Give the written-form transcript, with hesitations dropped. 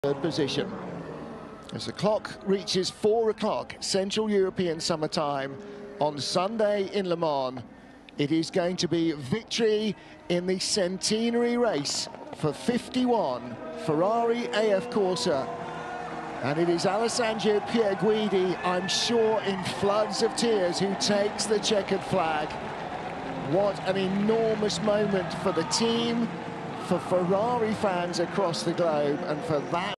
third position. As the clock reaches 4 o'clock Central European Summer Time on Sunday in Le Mans, it is going to be victory in the centenary race for 51 Ferrari AF Corsa. And it is Alessandro Pierguidi, I'm sure in floods of tears, who takes the checkered flag. What an enormous moment for the team, for Ferrari fans across the globe, and for that